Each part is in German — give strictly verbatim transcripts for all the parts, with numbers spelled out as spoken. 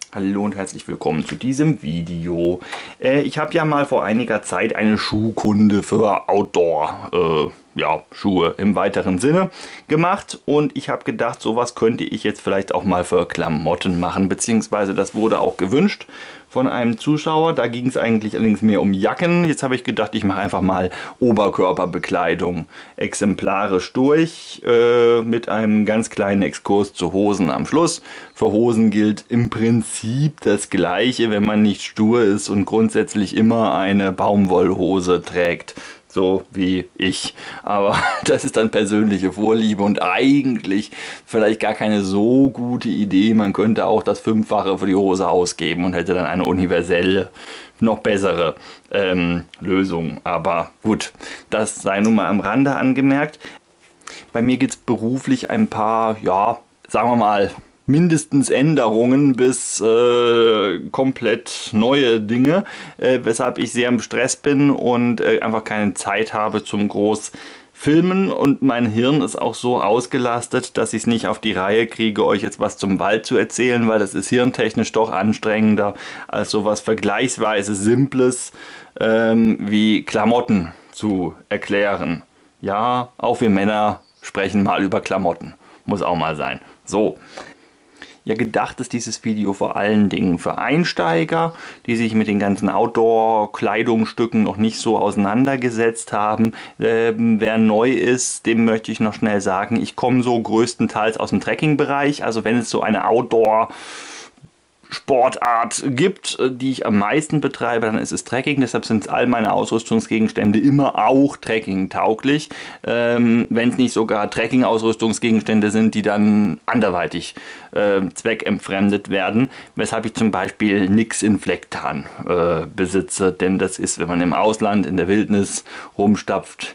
Hallo und herzlich willkommen zu diesem Video. Äh, ich habe ja mal vor einiger Zeit eine Schuhkunde für Outdoor, äh, ja, Schuhe im weiteren Sinne gemacht und ich habe gedacht, sowas könnte ich jetzt vielleicht auch mal für Klamotten machen, beziehungsweise das wurde auch gewünscht von einem Zuschauer. Da ging es eigentlich allerdings mehr um Jacken. Jetzt habe ich gedacht, ich mache einfach mal Oberkörperbekleidung exemplarisch durch, äh, mit einem ganz kleinen Exkurs zu Hosen am Schluss. Für Hosen gilt im Prinzip das Gleiche, wenn man nicht stur ist und grundsätzlich immer eine Baumwollhose trägt. So wie ich. Aber das ist dann persönliche Vorliebe und eigentlich vielleicht gar keine so gute Idee. Man könnte auch das Fünffache für die Hose ausgeben und hätte dann eine universelle, noch bessere ähm, Lösung. Aber gut, das sei nun mal am Rande angemerkt. Bei mir gibt es beruflich ein paar, ja, sagen wir mal, mindestens Änderungen bis äh, komplett neue Dinge, äh, weshalb ich sehr im Stress bin und äh, einfach keine Zeit habe zum groß Filmen, und mein Hirn ist auch so ausgelastet, dass ich es nicht auf die Reihe kriege, euch jetzt was zum Wald zu erzählen, weil das ist hirntechnisch doch anstrengender als sowas vergleichsweise Simples ähm, wie Klamotten zu erklären. Ja, auch wir Männer sprechen mal über Klamotten. Muss auch mal sein. So. Ja, gedacht ist dieses Video vor allen Dingen für Einsteiger, die sich mit den ganzen Outdoor-Kleidungsstücken noch nicht so auseinandergesetzt haben. Ähm, wer neu ist, dem möchte ich noch schnell sagen, ich komme so größtenteils aus dem Trekking-Bereich. Also wenn es so eine Outdoor- Sportart gibt, die ich am meisten betreibe, dann ist es Trekking. Deshalb sind all meine Ausrüstungsgegenstände immer auch Trekking-tauglich. Ähm, wenn es nicht sogar Trekking-Ausrüstungsgegenstände sind, die dann anderweitig äh, zweckentfremdet werden. Weshalb ich zum Beispiel nix in Flecktarn äh, besitze. Denn das ist, wenn man im Ausland, in der Wildnis rumstapft,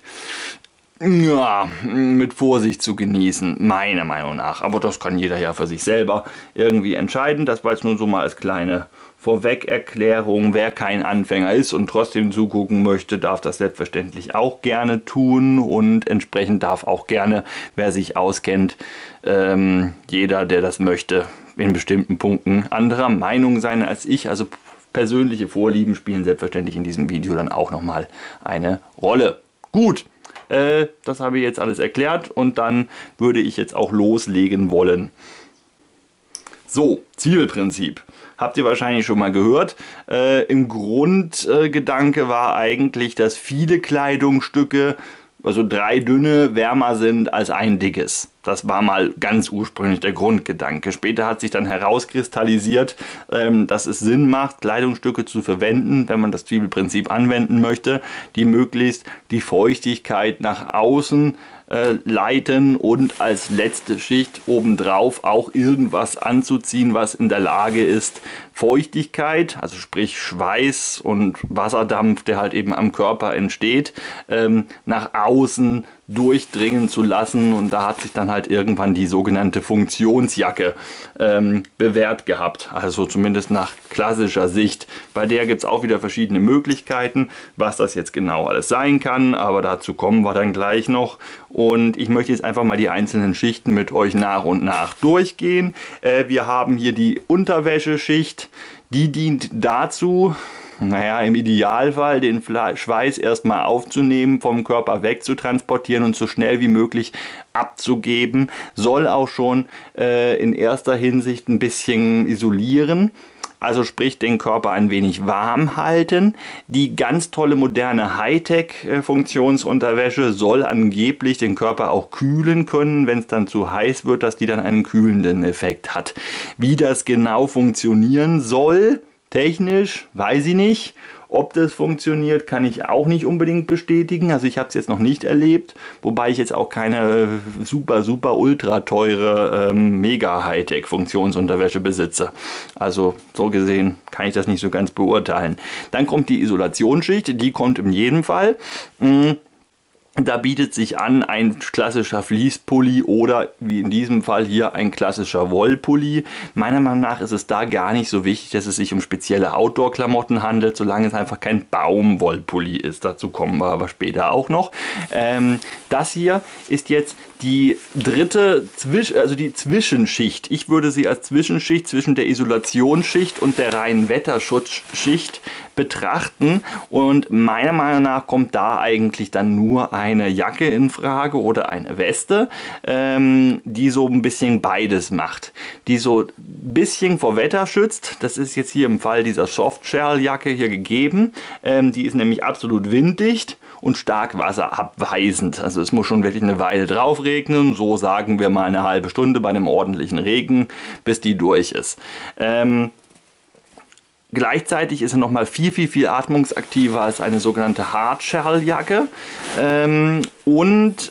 ja, mit Vorsicht zu genießen, meiner Meinung nach. Aber das kann jeder ja für sich selber irgendwie entscheiden. Das war jetzt nur so mal als kleine Vorwegerklärung. Wer kein Anfänger ist und trotzdem zugucken möchte, darf das selbstverständlich auch gerne tun. Und entsprechend darf auch gerne, wer sich auskennt, ähm, jeder, der das möchte, in bestimmten Punkten anderer Meinung sein als ich. Also persönliche Vorlieben spielen selbstverständlich in diesem Video dann auch nochmal eine Rolle. Gut. Das habe ich jetzt alles erklärt und dann würde ich jetzt auch loslegen wollen. So, Zielprinzip. Habt ihr wahrscheinlich schon mal gehört. Äh, im Grundgedanke war eigentlich, dass viele Kleidungsstücke, also drei dünne, wärmer sind als ein dickes. Das war mal ganz ursprünglich der Grundgedanke. Später hat sich dann herauskristallisiert, ähm, dass es Sinn macht, Kleidungsstücke zu verwenden, wenn man das Zwiebelprinzip anwenden möchte, die möglichst die Feuchtigkeit nach außen äh, leiten und als letzte Schicht obendrauf auch irgendwas anzuziehen, was in der Lage ist, Feuchtigkeit, also sprich Schweiß und Wasserdampf, der halt eben am Körper entsteht, ähm, nach außen durchdringen zu lassen, und da hat sich dann halt irgendwann die sogenannte Funktionsjacke ähm, bewährt gehabt, also zumindest nach klassischer Sicht. Bei der gibt es auch wieder verschiedene Möglichkeiten, was das jetzt genau alles sein kann, aber dazu kommen wir dann gleich noch, und ich möchte jetzt einfach mal die einzelnen Schichten mit euch nach und nach durchgehen. Äh, wir haben hier die Unterwäscheschicht, die dient dazu, naja, im Idealfall den Schweiß erstmal aufzunehmen, vom Körper wegzutransportieren und so schnell wie möglich abzugeben. Soll auch schon äh, in erster Hinsicht ein bisschen isolieren. Also sprich, den Körper ein wenig warm halten. Die ganz tolle moderne Hightech-Funktionsunterwäsche soll angeblich den Körper auch kühlen können, wenn es dann zu heiß wird, dass die dann einen kühlenden Effekt hat. Wie das genau funktionieren soll, technisch, weiß ich nicht. Ob das funktioniert, kann ich auch nicht unbedingt bestätigen. Also ich habe es jetzt noch nicht erlebt, wobei ich jetzt auch keine super, super ultra teure ähm, mega Hightech Funktionsunterwäsche besitze. Also so gesehen kann ich das nicht so ganz beurteilen. Dann kommt die Isolationsschicht, die kommt in jedem Fall. Mh, Da bietet sich an ein klassischer Fleece-Pulli oder wie in diesem Fall hier ein klassischer Wollpulli. Meiner Meinung nach ist es da gar nicht so wichtig, dass es sich um spezielle Outdoor-Klamotten handelt, solange es einfach kein Baumwollpulli ist. Dazu kommen wir aber später auch noch. Ähm, das hier ist jetzt die dritte, Zwisch also die Zwischenschicht. Ich würde sie als Zwischenschicht zwischen der Isolationsschicht und der reinen Wetterschutzschicht betrachten, und meiner Meinung nach kommt da eigentlich dann nur eine Jacke in Frage oder eine Weste, ähm, die so ein bisschen beides macht, die so ein bisschen vor Wetter schützt. Das ist jetzt hier im Fall dieser Softshell-Jacke hier gegeben. Ähm, die ist nämlich absolut winddicht und stark wasserabweisend. Also es muss schon wirklich eine Weile drauf regnen, so sagen wir mal eine halbe Stunde bei einem ordentlichen Regen, bis die durch ist. Ähm, Gleichzeitig ist er noch mal viel, viel, viel atmungsaktiver als eine sogenannte Hardshell-Jacke ähm, und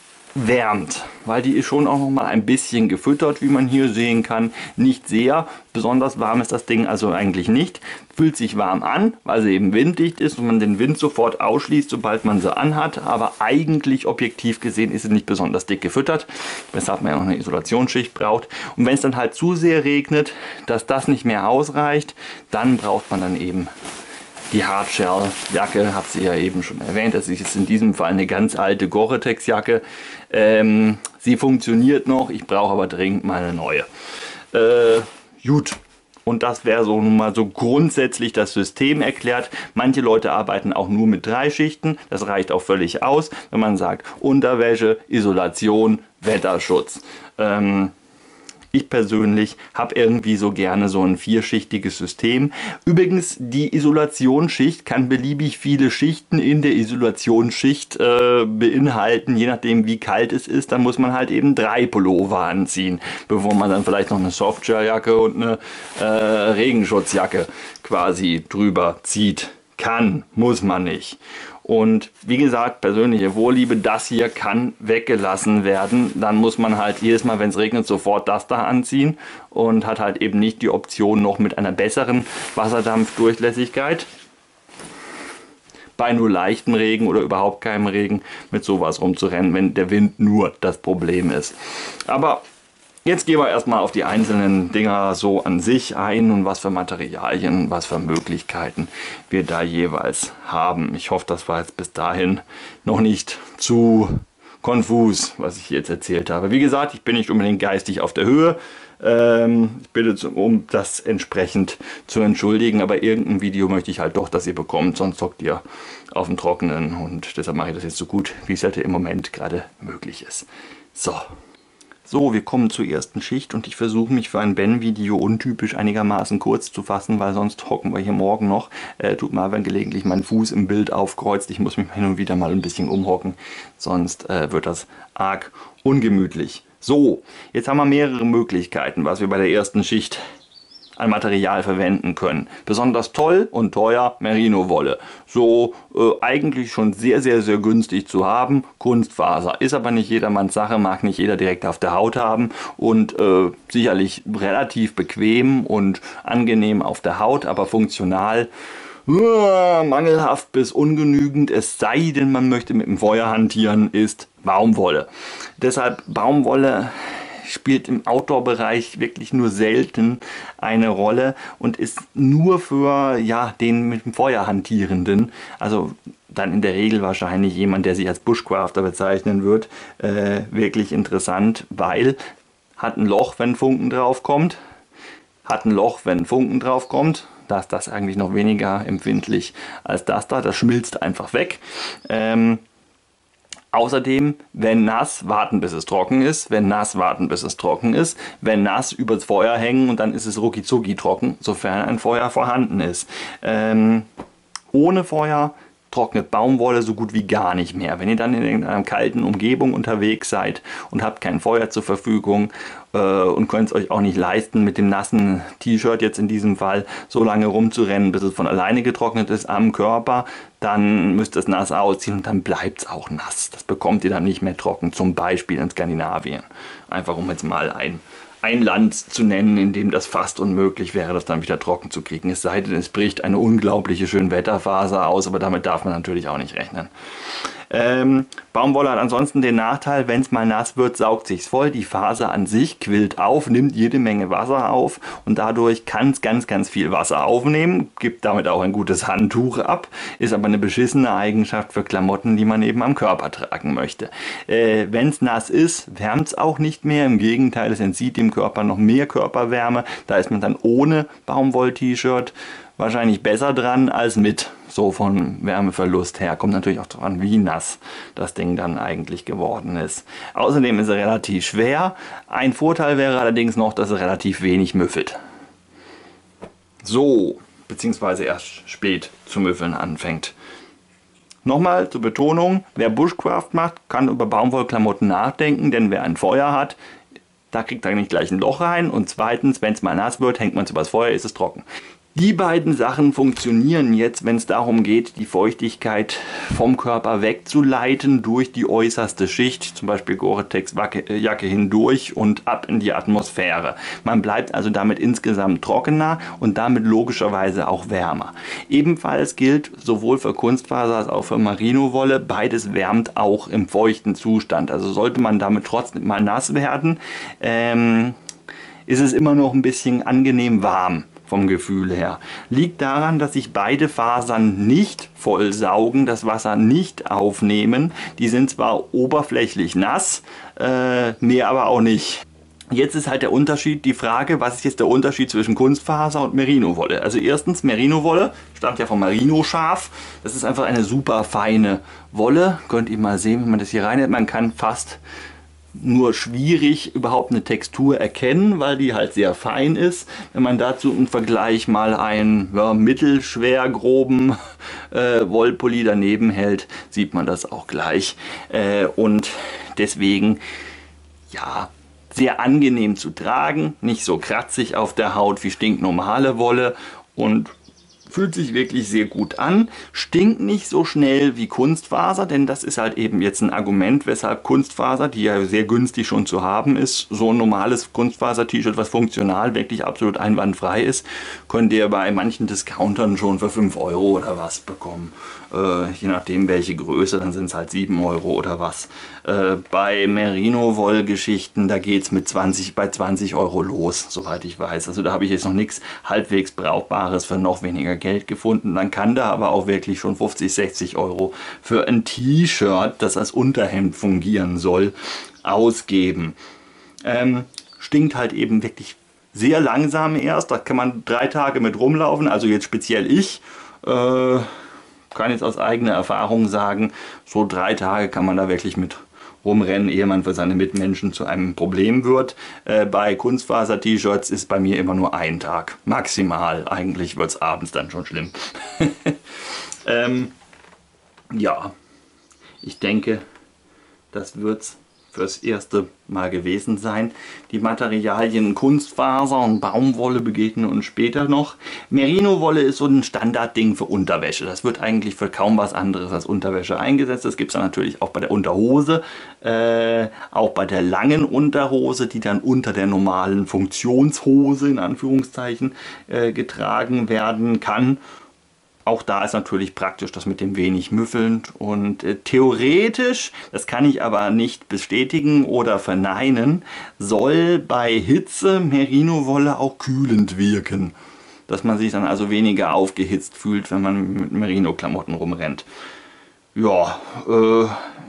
wärmt, weil die ist schon auch noch mal ein bisschen gefüttert, wie man hier sehen kann. Nicht sehr, besonders warm ist das Ding also eigentlich nicht. Fühlt sich warm an, weil sie eben winddicht ist und man den Wind sofort ausschließt, sobald man sie anhat. Aber eigentlich objektiv gesehen ist sie nicht besonders dick gefüttert, weshalb man ja noch eine Isolationsschicht braucht. Und wenn es dann halt zu sehr regnet, dass das nicht mehr ausreicht, dann braucht man dann eben die Hardshell-Jacke, habe sie ja eben schon erwähnt. Das ist jetzt in diesem Fall eine ganz alte Gore-Tex-Jacke. Ähm, sie funktioniert noch, ich brauche aber dringend mal eine neue. Äh, gut. Und das wäre so nun mal so grundsätzlich das System erklärt. Manche Leute arbeiten auch nur mit drei Schichten. Das reicht auch völlig aus, wenn man sagt Unterwäsche, Isolation, Wetterschutz. Ähm, Ich persönlich habe irgendwie so gerne so ein vierschichtiges System. Übrigens, die Isolationsschicht kann beliebig viele Schichten in der Isolationsschicht äh, beinhalten. Je nachdem wie kalt es ist, dann muss man halt eben drei Pullover anziehen, bevor man dann vielleicht noch eine Softshell-Jacke und eine äh, Regenschutzjacke quasi drüber zieht. Kann, muss man nicht. Und wie gesagt, persönliche Vorliebe, das hier kann weggelassen werden. Dann muss man halt jedes Mal, wenn es regnet, sofort das da anziehen und hat halt eben nicht die Option noch mit einer besseren Wasserdampfdurchlässigkeit bei nur leichtem Regen oder überhaupt keinem Regen mit sowas rumzurennen, wenn der Wind nur das Problem ist. Aber jetzt gehen wir erstmal auf die einzelnen Dinger so an sich ein und was für Materialien, was für Möglichkeiten wir da jeweils haben. Ich hoffe, das war jetzt bis dahin noch nicht zu konfus, was ich jetzt erzählt habe. Wie gesagt, ich bin nicht unbedingt geistig auf der Höhe. Ähm, ich bitte um das entsprechend zu entschuldigen, aber irgendein Video möchte ich halt doch, dass ihr bekommt, sonst hockt ihr auf dem Trockenen und deshalb mache ich das jetzt so gut, wie es halt im Moment gerade möglich ist. So. So, wir kommen zur ersten Schicht und ich versuche mich für ein Ben-Video untypisch einigermaßen kurz zu fassen, weil sonst hocken wir hier morgen noch. Äh, tut mir, wenn gelegentlich mein Fuß im Bild aufkreuzt. Ich muss mich hin und wieder mal ein bisschen umhocken, sonst äh, wird das arg ungemütlich. So, jetzt haben wir mehrere Möglichkeiten, was wir bei der ersten Schicht an Material verwenden können. Besonders toll und teuer Merino-Wolle. So äh, eigentlich schon sehr, sehr, sehr günstig zu haben. Kunstfaser. Ist aber nicht jedermanns Sache, mag nicht jeder direkt auf der Haut haben und äh, sicherlich relativ bequem und angenehm auf der Haut, aber funktional uh, mangelhaft bis ungenügend, es sei denn, man möchte mit dem Feuer hantieren, ist Baumwolle. Deshalb Baumwolle spielt im Outdoor-Bereich wirklich nur selten eine Rolle und ist nur für ja, den mit dem Feuer hantierenden, also dann in der Regel wahrscheinlich jemand, der sich als Bushcrafter bezeichnen wird, äh, wirklich interessant, weil hat ein Loch, wenn Funken drauf kommt, hat ein Loch, wenn Funken drauf kommt. Da ist das eigentlich noch weniger empfindlich als das da, das schmilzt einfach weg. Ähm, Außerdem, wenn nass, warten bis es trocken ist. Wenn nass, warten bis es trocken ist. Wenn nass, übers Feuer hängen und dann ist es rucki-zucki trocken, sofern ein Feuer vorhanden ist. Ähm, ohne Feuer trocknet Baumwolle so gut wie gar nicht mehr. Wenn ihr dann in einer kalten Umgebung unterwegs seid und habt kein Feuer zur Verfügung äh, und könnt es euch auch nicht leisten, mit dem nassen T-Shirt jetzt in diesem Fall so lange rumzurennen, bis es von alleine getrocknet ist am Körper, dann müsst ihr es nass ausziehen und dann bleibt es auch nass. Das bekommt ihr dann nicht mehr trocken, zum Beispiel in Skandinavien. Einfach um jetzt mal ein ein Land zu nennen, in dem das fast unmöglich wäre, das dann wieder trocken zu kriegen. Es sei denn, es bricht eine unglaubliche Schönwetterphase aus, aber damit darf man natürlich auch nicht rechnen. Ähm, Baumwolle hat ansonsten den Nachteil, wenn es mal nass wird, saugt sich's voll. Die Faser an sich quillt auf, nimmt jede Menge Wasser auf und dadurch kann es ganz, ganz viel Wasser aufnehmen, gibt damit auch ein gutes Handtuch ab, ist aber eine beschissene Eigenschaft für Klamotten, die man eben am Körper tragen möchte. Äh, wenn es nass ist, wärmt es auch nicht mehr. Im Gegenteil, es entzieht dem Körper noch mehr Körperwärme. Da ist man dann ohne Baumwoll-T-Shirt wahrscheinlich besser dran als mit. So von Wärmeverlust her. Kommt natürlich auch dran, wie nass das Ding dann eigentlich geworden ist. Außerdem ist er relativ schwer. Ein Vorteil wäre allerdings noch, dass er relativ wenig müffelt. So, beziehungsweise erst spät zu müffeln anfängt. Nochmal zur Betonung, wer Bushcraft macht, kann über Baumwollklamotten nachdenken, denn wer ein Feuer hat, da kriegt er nicht gleich ein Loch rein und zweitens, wenn es mal nass wird, hängt man es übers Feuer, ist es trocken. Die beiden Sachen funktionieren jetzt, wenn es darum geht, die Feuchtigkeit vom Körper wegzuleiten durch die äußerste Schicht, zum Beispiel Gore-Tex-Jacke hindurch und ab in die Atmosphäre. Man bleibt also damit insgesamt trockener und damit logischerweise auch wärmer. Ebenfalls gilt sowohl für Kunstfaser als auch für Merino-Wolle, beides wärmt auch im feuchten Zustand. Also sollte man damit trotzdem mal nass werden, ähm, ist es immer noch ein bisschen angenehm warm. Vom Gefühl her. Liegt daran, dass sich beide Fasern nicht voll saugen, das Wasser nicht aufnehmen. Die sind zwar oberflächlich nass, äh, mehr aber auch nicht. Jetzt ist halt der Unterschied, die Frage, was ist jetzt der Unterschied zwischen Kunstfaser und Merino-Wolle? Also erstens, Merino-Wolle stammt ja vom Merino-Schaf. Das ist einfach eine super feine Wolle. Könnt ihr mal sehen, wenn man das hier reinhält. Man kann fast nur schwierig überhaupt eine Textur erkennen, weil die halt sehr fein ist. Wenn man dazu im Vergleich mal einen ja, mittelschwer groben äh, Wollpulli daneben hält, sieht man das auch gleich. Äh, und deswegen, ja, sehr angenehm zu tragen, nicht so kratzig auf der Haut wie stinknormale Wolle und fühlt sich wirklich sehr gut an, stinkt nicht so schnell wie Kunstfaser, denn das ist halt eben jetzt ein Argument, weshalb Kunstfaser, die ja sehr günstig schon zu haben ist, so ein normales Kunstfaser-T-Shirt, was funktional wirklich absolut einwandfrei ist, könnt ihr bei manchen Discountern schon für fünf Euro oder was bekommen. Äh, je nachdem welche Größe, dann sind es halt sieben Euro oder was. Äh, bei Merino-Woll-Geschichten, da geht es mit zwanzig, bei zwanzig Euro los, soweit ich weiß. Also da habe ich jetzt noch nichts halbwegs Brauchbares für noch weniger Geld gefunden. Man kann da aber auch wirklich schon fünfzig, sechzig Euro für ein T-Shirt, das als Unterhemd fungieren soll, ausgeben. Ähm, stinkt halt eben wirklich sehr langsam erst. Da kann man drei Tage mit rumlaufen, also jetzt speziell ich. Äh, kann jetzt aus eigener Erfahrung sagen, so drei Tage kann man da wirklich mit rumrennen, ehe man für seine Mitmenschen zu einem Problem wird. Äh, bei Kunstfaser-T-Shirts ist bei mir immer nur ein Tag, maximal. Eigentlich wird es abends dann schon schlimm. ähm, ja, ich denke, das wird's fürs erste Mal gewesen sein. Die Materialien Kunstfaser und Baumwolle begegnen uns später noch. Merino-Wolle ist so ein Standardding für Unterwäsche. Das wird eigentlich für kaum was anderes als Unterwäsche eingesetzt. Das gibt es dann natürlich auch bei der Unterhose, äh, auch bei der langen Unterhose, die dann unter der normalen Funktionshose in Anführungszeichen äh, getragen werden kann. Auch da ist natürlich praktisch das mit dem wenig müffelnd und äh, theoretisch, das kann ich aber nicht bestätigen oder verneinen, soll bei Hitze Merino-Wolle auch kühlend wirken. Dass man sich dann also weniger aufgehitzt fühlt, wenn man mit Merino-Klamotten rumrennt. Ja, äh,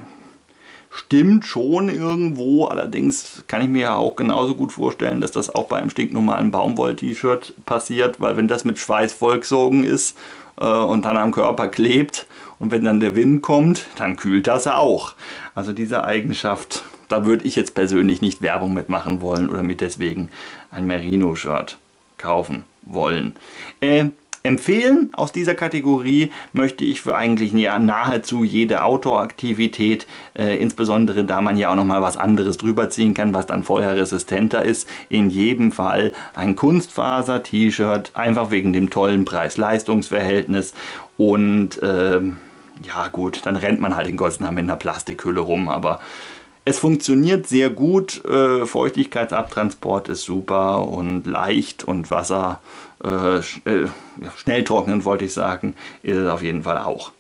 stimmt schon irgendwo, allerdings kann ich mir ja auch genauso gut vorstellen, dass das auch bei einem stinknormalen Baumwoll-T-Shirt passiert, weil wenn das mit Schweiß vollgesogen ist, und dann am Körper klebt und wenn dann der Wind kommt, dann kühlt das auch. Also diese Eigenschaft, da würde ich jetzt persönlich nicht Werbung mitmachen wollen oder mir deswegen ein Merino-Shirt kaufen wollen. Äh, empfehlen aus dieser Kategorie möchte ich für eigentlich nahezu jede Outdoor-Aktivität, äh, insbesondere da man ja auch noch mal was anderes drüber ziehen kann, was dann feuerresistenter ist, in jedem Fall ein Kunstfaser-T-Shirt, einfach wegen dem tollen Preis-Leistungs-Verhältnis und äh, ja gut, dann rennt man halt in Gottes Namen mit einer Plastikhülle rum, aber es funktioniert sehr gut, äh, Feuchtigkeitsabtransport ist super und leicht und Wasser äh, sch äh, schnell trocknen wollte ich sagen, ist es auf jeden Fall auch.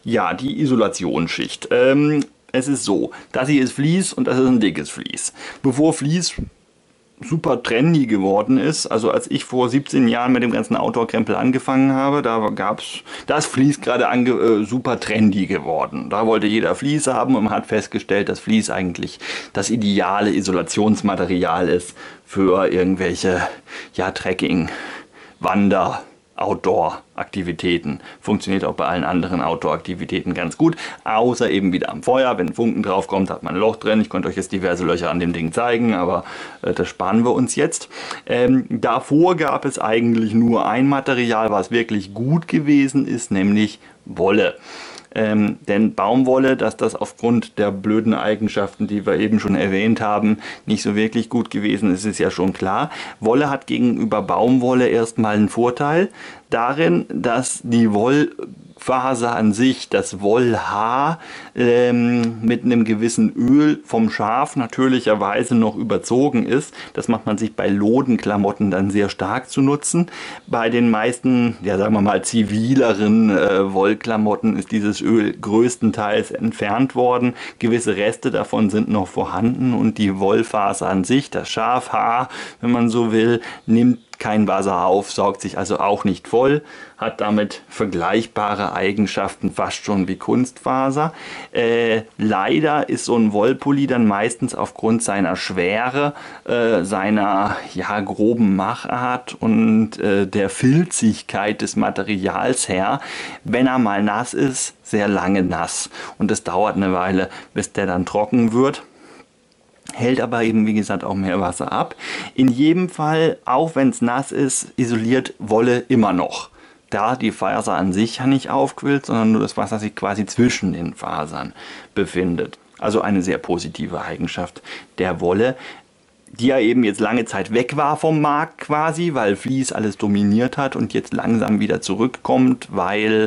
Ja, die Isolationsschicht. Ähm, es ist so, das hier ist Vlies und das ist ein dickes Vlies. Bevor Vlies super trendy geworden ist, also als ich vor siebzehn Jahren mit dem ganzen Outdoor-Krempel angefangen habe, da gab's, da ist Vlies gerade ange, äh, super trendy geworden. Da wollte jeder Vlies haben und man hat festgestellt, dass Vlies eigentlich das ideale Isolationsmaterial ist für irgendwelche, ja, Trekking, Wander, Outdoor-Aktivitäten. Funktioniert auch bei allen anderen Outdoor-Aktivitäten ganz gut, außer eben wieder am Feuer. Wenn Funken drauf kommt, hat man ein Loch drin. Ich konnte euch jetzt diverse Löcher an dem Ding zeigen, aber äh, das sparen wir uns jetzt. Ähm, davor gab es eigentlich nur ein Material, was wirklich gut gewesen ist, nämlich Wolle. Ähm, denn Baumwolle, dass das aufgrund der blöden Eigenschaften, die wir eben schon erwähnt haben, nicht so wirklich gut gewesen ist, ist ja schon klar. Wolle hat gegenüber Baumwolle erstmal einen Vorteil darin, dass die Wollfaser an sich, das Wollhaar, ähm, mit einem gewissen Öl vom Schaf natürlicherweise noch überzogen ist. Das macht man sich bei Lodenklamotten dann sehr stark zu nutzen. Bei den meisten, ja sagen wir mal, zivileren äh, Wollklamotten ist dieses Öl größtenteils entfernt worden. Gewisse Reste davon sind noch vorhanden und die Wollfaser an sich, das Schafhaar, wenn man so will, nimmt kein Wasser auf, saugt sich also auch nicht voll, hat damit vergleichbare Eigenschaften fast schon wie Kunstfaser. Äh, leider ist so ein Wollpulli dann meistens aufgrund seiner Schwere, äh, seiner ja, groben Machart und äh, der Filzigkeit des Materials her, wenn er mal nass ist, sehr lange nass. Und es dauert eine Weile, bis der dann trocken wird. Hält aber eben, wie gesagt, auch mehr Wasser ab. In jedem Fall, auch wenn es nass ist, isoliert Wolle immer noch. Da die Faser an sich ja nicht aufquillt, sondern nur das Wasser sich quasi zwischen den Fasern befindet. Also eine sehr positive Eigenschaft der Wolle, die ja eben jetzt lange Zeit weg war vom Markt quasi, weil Vlies alles dominiert hat und jetzt langsam wieder zurückkommt, weil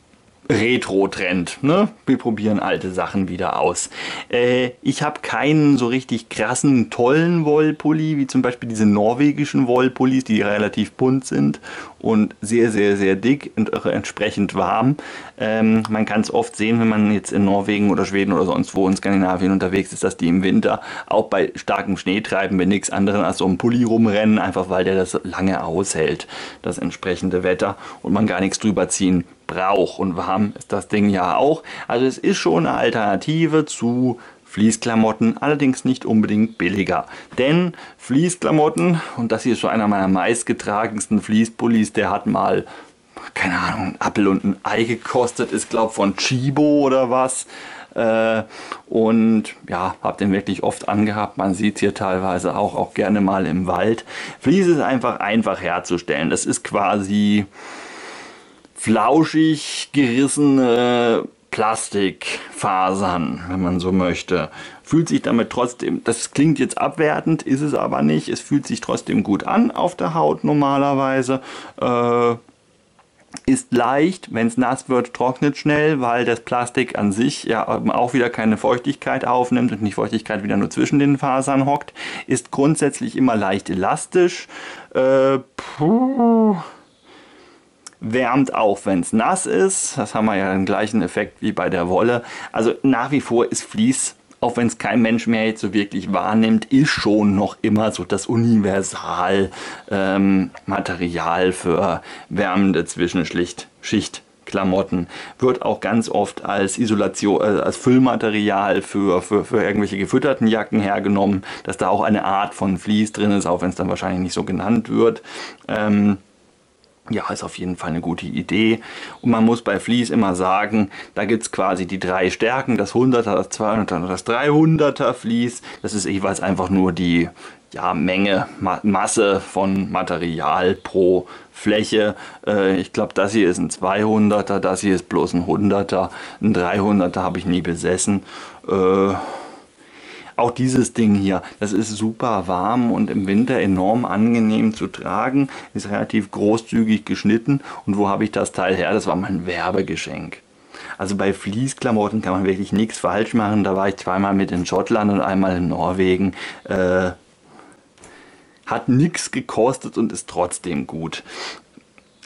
Retro-Trend, ne? Wir probieren alte Sachen wieder aus. Äh, ich habe keinen so richtig krassen, tollen Wollpulli, wie zum Beispiel diese norwegischen Wollpullis, die relativ bunt sind und sehr, sehr, sehr dick und auch entsprechend warm. Ähm, man kann es oft sehen, wenn man jetzt in Norwegen oder Schweden oder sonst wo in Skandinavien unterwegs ist, dass die im Winter auch bei starkem Schneetreiben mit nichts anderem als so einem Pulli rumrennen, einfach weil der das lange aushält, das entsprechende Wetter, und man gar nichts drüber ziehen braucht. Und warm ist das Ding ja auch. Also es ist schon eine Alternative zu Fließklamotten, allerdings nicht unbedingt billiger. Denn Fließklamotten, und das hier ist so einer meiner meistgetragensten Fließpullis, der hat mal, keine Ahnung, ein Apfel und ein Ei gekostet, ist glaube von Chibo oder was. Äh, und ja, habe den wirklich oft angehabt. Man sieht es hier teilweise auch, auch gerne mal im Wald. Vlies ist einfach einfach herzustellen. Das ist quasi flauschig gerissene Plastikfasern, wenn man so möchte. Fühlt sich damit trotzdem, das klingt jetzt abwertend, ist es aber nicht. Es fühlt sich trotzdem gut an auf der Haut normalerweise. Äh, ist leicht, wenn es nass wird, trocknet schnell, weil das Plastik an sich ja auch wieder keine Feuchtigkeit aufnimmt und die Feuchtigkeit wieder nur zwischen den Fasern hockt. Ist grundsätzlich immer leicht elastisch. Äh, puh. Wärmt auch, wenn es nass ist. Das haben wir ja den gleichen Effekt wie bei der Wolle. Also nach wie vor ist Vlies, auch wenn es kein Mensch mehr jetzt so wirklich wahrnimmt, ist schon noch immer so das Universalmaterial ähm, für wärmende Zwischenschichtklamotten. Wird auch ganz oft als Isolation, äh, als Füllmaterial für, für, für irgendwelche gefütterten Jacken hergenommen, dass da auch eine Art von Vlies drin ist, auch wenn es dann wahrscheinlich nicht so genannt wird. Ähm, Ja, ist auf jeden Fall eine gute Idee. Und man muss bei Vlies immer sagen, da gibt es quasi die drei Stärken, das hunderter, das zweihunderter und das dreihunderter Vlies. Das ist jeweils einfach nur die ja, Menge, Ma Masse von Material pro Fläche. Äh, ich glaube, das hier ist ein zweihunderter, das hier ist bloß ein hunderter. Ein dreihunderter habe ich nie besessen. Äh, Auch dieses Ding hier, das ist super warm und im Winter enorm angenehm zu tragen, ist relativ großzügig geschnitten. Und wo habe ich das Teil her? Das war mein Werbegeschenk. Also bei Fließklamotten kann man wirklich nichts falsch machen. Da war ich zweimal mit in Schottland und einmal in Norwegen. Äh, hat nichts gekostet und ist trotzdem gut.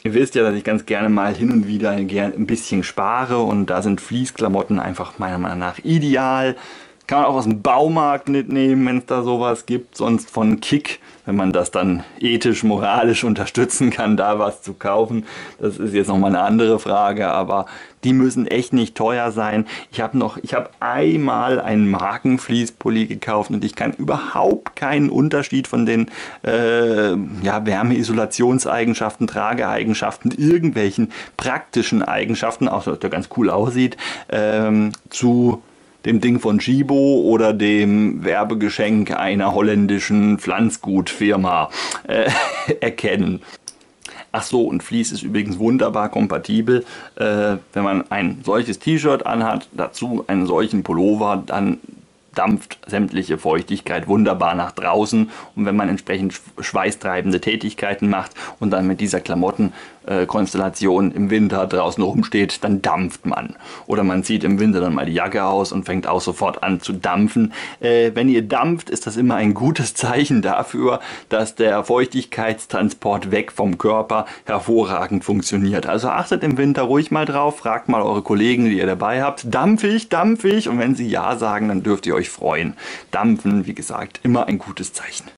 Ihr wisst ja, dass ich ganz gerne mal hin und wieder gern ein bisschen spare und da sind Fleeceklamotten einfach meiner Meinung nach ideal. Kann man auch aus dem Baumarkt mitnehmen, wenn es da sowas gibt, sonst von Kick, wenn man das dann ethisch, moralisch unterstützen kann, da was zu kaufen. Das ist jetzt nochmal eine andere Frage, aber die müssen echt nicht teuer sein. Ich habe noch, ich habe einmal einen Markenfleece-Pulli gekauft und ich kann überhaupt keinen Unterschied von den äh, ja, Wärmeisolationseigenschaften, Trageeigenschaften, irgendwelchen praktischen Eigenschaften, auch dass der ganz cool aussieht, ähm, zu dem Ding von Gibo oder dem Werbegeschenk einer holländischen Pflanzgutfirma äh, erkennen. Ach so, und Fleece ist übrigens wunderbar kompatibel. Äh, wenn man ein solches T-Shirt anhat, dazu einen solchen Pullover, dann dampft sämtliche Feuchtigkeit wunderbar nach draußen. Und wenn man entsprechend schweißtreibende Tätigkeiten macht und dann mit dieser Klamottenkonstellation im Winter draußen rumsteht, dann dampft man. Oder man zieht im Winter dann mal die Jacke aus und fängt auch sofort an zu dampfen. Äh, wenn ihr dampft, ist das immer ein gutes Zeichen dafür, dass der Feuchtigkeitstransport weg vom Körper hervorragend funktioniert. Also achtet im Winter ruhig mal drauf, fragt mal eure Kollegen, die ihr dabei habt, dampfig, dampfig? Und wenn sie ja sagen, dann dürft ihr euch freuen. Dampfen, wie gesagt, immer ein gutes Zeichen.